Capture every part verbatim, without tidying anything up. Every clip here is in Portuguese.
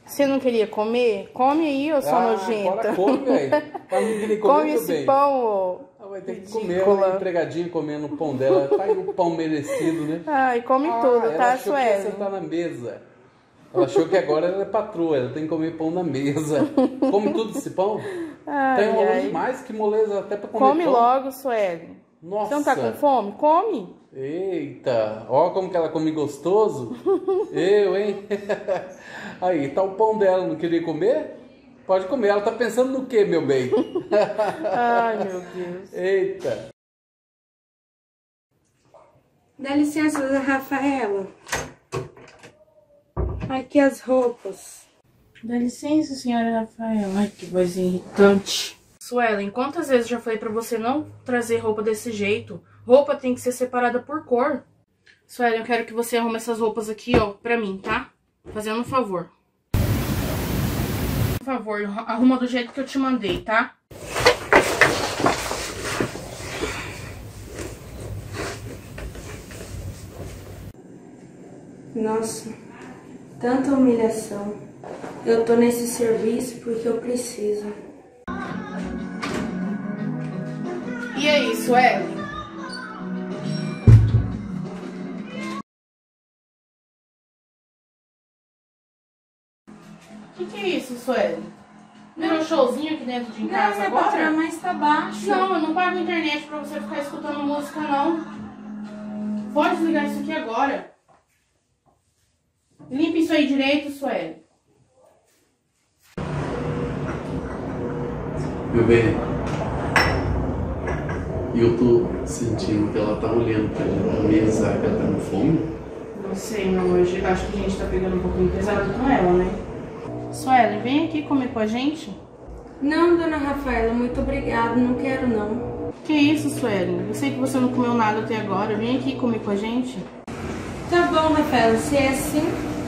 Você não queria comer? Come aí, ô sua ah, nojenta. Agora come, velho. Comer, come esse bem. pão, ô. Ah, vai ter que comer uma empregadinha comendo o pão dela. Tá aí o pão merecido, né? Ai, come ah, tudo, ela tá, achou que ia Sueli? sentar na mesa. Ela achou que agora ela é patroa, ela tem que comer pão na mesa. Come tudo esse pão? Ai, tá enrolando ai. demais, que moleza até pra comer Come pão. logo, Sueli. Nossa. Você não tá com fome? Come. Eita, ó como que ela come gostoso. Eu, hein? Aí, tá o pão dela, não queria comer? Pode comer, ela tá pensando no que, meu bem? Ai, meu Deus. Eita. Dá licença, dona Rafaela. Aqui as roupas. Dá licença, senhora Rafaela. Ai, que vozinha irritante. Suelen, quantas vezes já falei pra você não trazer roupa desse jeito? Roupa tem que ser separada por cor. Suelen, eu quero que você arrume essas roupas aqui, ó, pra mim, tá? Fazendo um favor. Por favor, arruma do jeito que eu te mandei, tá? Nossa, tanta humilhação. Eu tô nesse serviço porque eu preciso. E aí, Suelen? O que, que é isso, Sueli? Virou showzinho aqui dentro de casa não, agora? Patrão, mas tá baixo. Não, eu não pago internet pra você ficar escutando música, não. Pode desligar isso aqui agora. Limpa isso aí direito, Sueli. Meu bem, eu tô sentindo que ela tá olhando pra gente na mesa, que ela tá com fome. Não sei, meu amor. Acho que a gente tá pegando um pouquinho pesado com ela, né? Sueli, vem aqui comer com a gente. Não, dona Rafaela, muito obrigada. Não quero, não. Que isso, Sueli? Eu sei que você não comeu nada até agora. Vem aqui comer com a gente. Tá bom, Rafaela. Se é assim...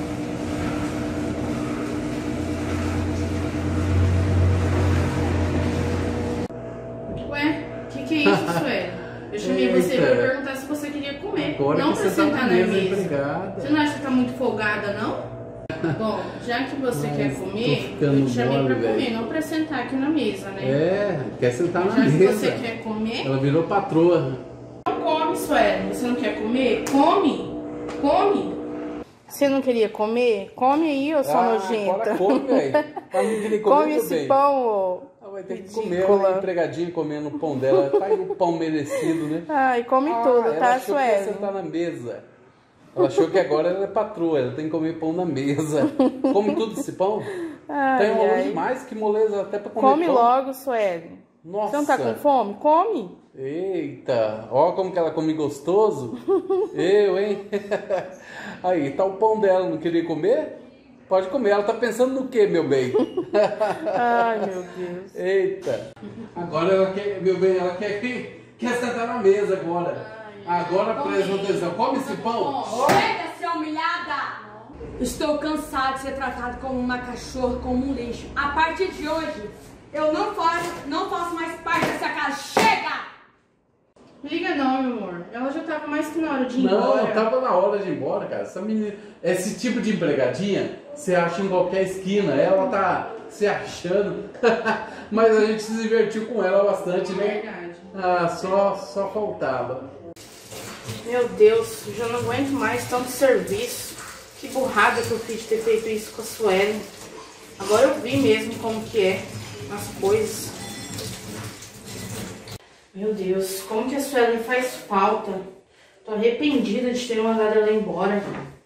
Ué, o que, que é isso, Sueli? Eu chamei você pra perguntar se você queria comer. Agora não que pra você sentar tá na mesa, mesa. empregada. Você não acha que tá muito folgada, não? Bom, já que você Mas quer comer, eu te chamei mole, pra comer, velho. não pra sentar aqui na mesa, né? É, quer sentar na já mesa. que você quer comer, Ela virou patroa. não come, Sueli. Você não quer comer? Come! Come! Você não queria comer? Come aí, ô sua ah, nojenta. Agora come, velho. Tá não querer comer, come esse bem. pão, ô. Ela vai ter ridícula. que comer uma empregadinha comendo o pão dela. Tá aí o pão merecido, né? Ai, come ah, tudo, ela tá, achou que ia Sueli? sentar na mesa. Ela achou que agora ela é patroa, ela tem que comer pão na mesa. Come tudo esse pão? Ai, tá enrolando ai. demais, que moleza até pra comer Come pão. logo, Sueli. Nossa. Você não tá com fome? Come. Eita, ó como que ela come gostoso. Eu, hein? Aí, tá o pão dela, não queria comer? Pode comer, ela tá pensando no que, meu bem? Ai, meu Deus. Eita. Agora ela quer, meu bem, ela quer, quer sentar na mesa agora. Agora presta atenção, come esse pão. Chega, ser humilhada! Estou cansada de ser tratada como uma cachorra, como um lixo. A partir de hoje, eu não faço, não faço mais parte dessa casa. Chega! Liga não, meu amor. Ela já tava mais que na hora de ir Não, embora. tava na hora de ir embora, cara. Essa menina, esse tipo de empregadinha, você acha em qualquer esquina. Ela tá se achando. Mas a gente se divertiu com ela bastante, né? Verdade. Ah, só, só faltava. Meu Deus, eu já não aguento mais tanto serviço. Que burrada que eu fiz de ter feito isso com a Sueli. Agora eu vi mesmo como que é as coisas. Meu Deus, como que a Sueli faz falta. Tô arrependida de ter mandado ela embora.